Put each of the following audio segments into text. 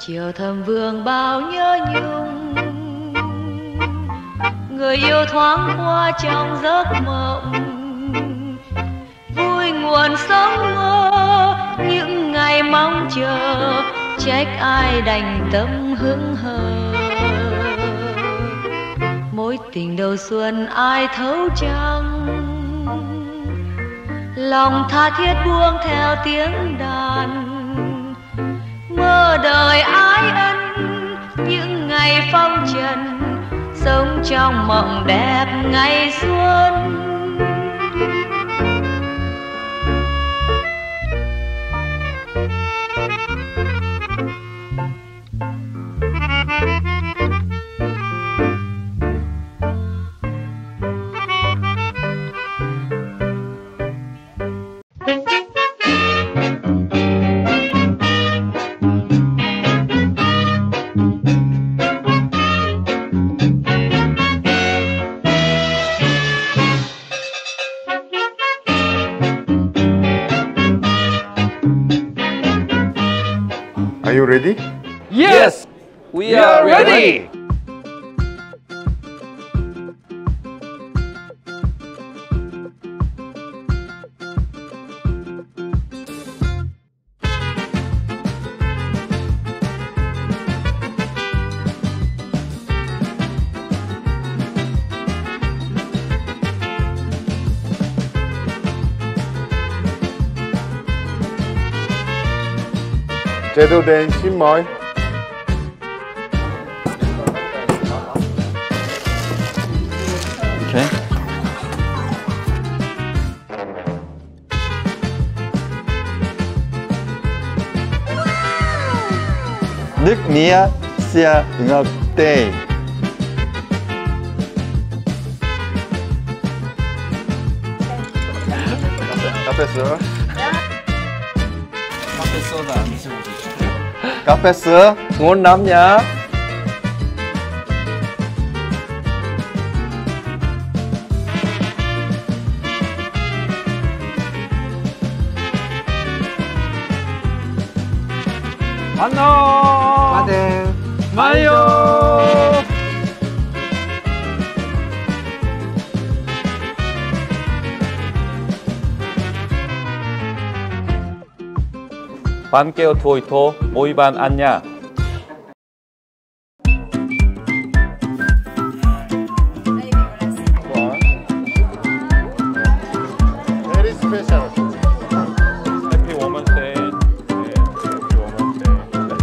chiều thầm vương bao nhớ nhung, người yêu thoáng qua trong giấc mộng, vui nguồn sống mơ những ngày mong chờ, trách ai đành tâm hững hờ. Mối tình đầu xuân ai thấu chăng, lòng tha thiết buông theo tiếng đàn, mơ đời ái ân những ngày phong trần, sống trong mộng đẹp ngày xuân. Are you ready? Yes, we are ready. 제대로 된 신머리. Okay. Nước mía xia ngọc tê. 카페스. 카페스 ngon lắm nhá. 안녕. 마요. Ban kêu thôi thô, mỗi ban ăn nha. Very special. Happy Women's Day. 네, Happy Women's Day.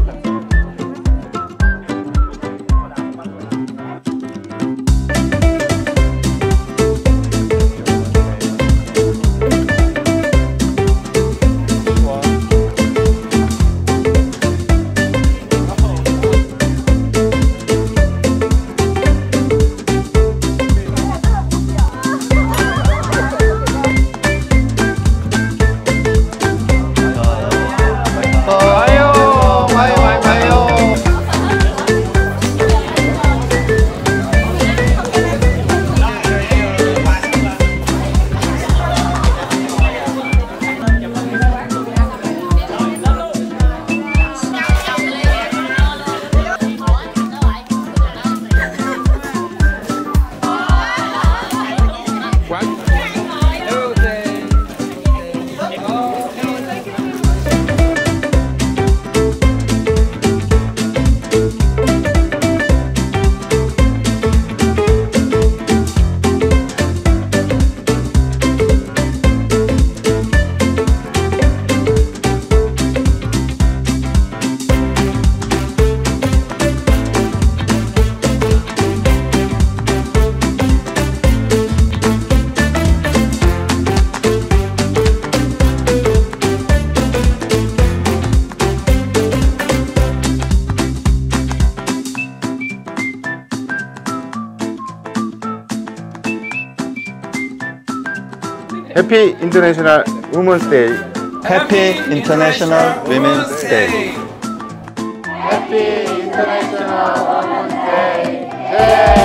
Happy International Women's Day. Happy International Women's Day. Happy International Women's Day.